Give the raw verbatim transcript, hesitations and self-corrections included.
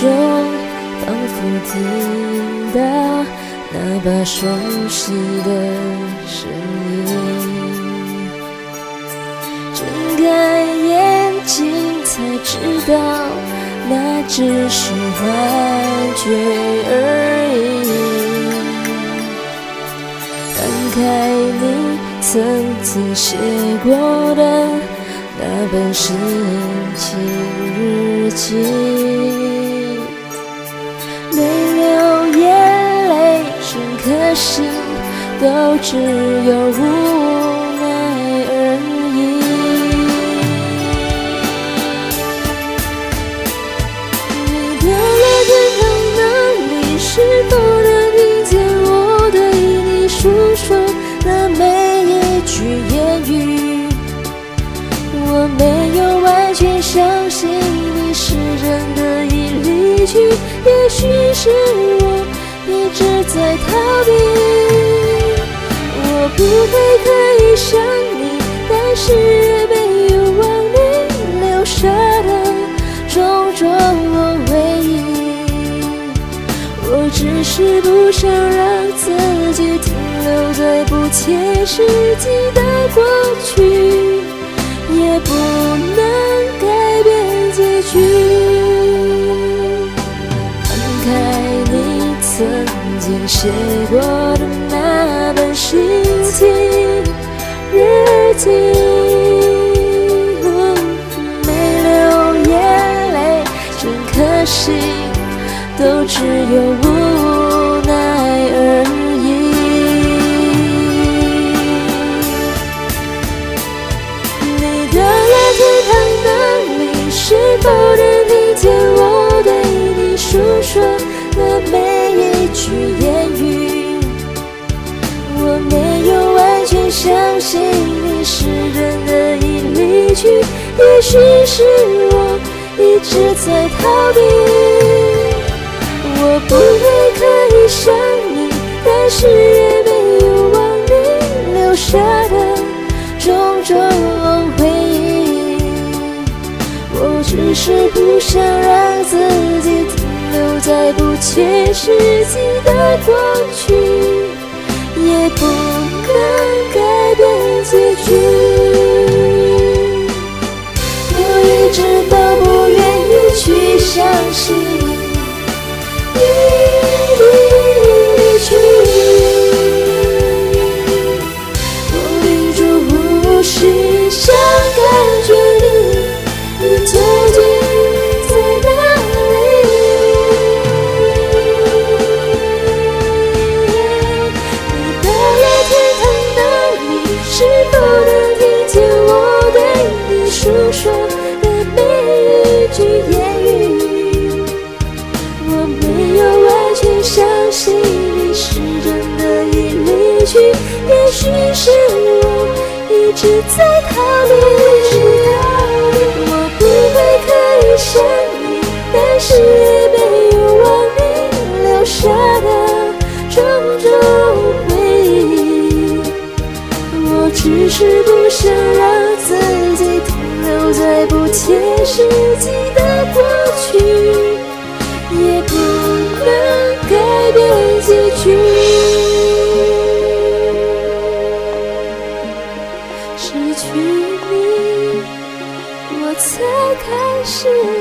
中，仿佛听到那把熟悉的声音。睁开眼睛才知道，那只是幻觉而已。翻开你曾经写过的那本心情日记，没流眼泪，整颗心都只有无奈而已。你到了天堂那里，是否能听见我对你诉说的每一句言语？我没有完全相信你是真的已离去，也许是我一直在逃避。我不会刻意想你，但是也没有忘你留下的种种回忆。我只是不想让自己停留在不切实际的过去，也不能改变结局。翻开你曾经写过的那本心情日记，没流眼泪，整颗心都只有无奈而已。是否能听见我对你诉说的每一句言语？我没有完全相信你是真的已离去，也许是我一直在逃避。我不会刻意想你，但是也没有忘你留下的种种回忆。我只是不想让自己停留在不切实际的过去，也不能改变结局。我一直都不愿意去相信你离去，我屏住呼吸，想感觉你你究竟在哪里？你到了天堂那里，是否能听见我对你诉说的每一句言语？我没有完全相信你是真的已离去，也许是我一直在逃避。想你，但是也没有忘你留下的种种回忆。我只是不想让自己停留在不切实际的过去，也不能改变结局。失去你，我才开始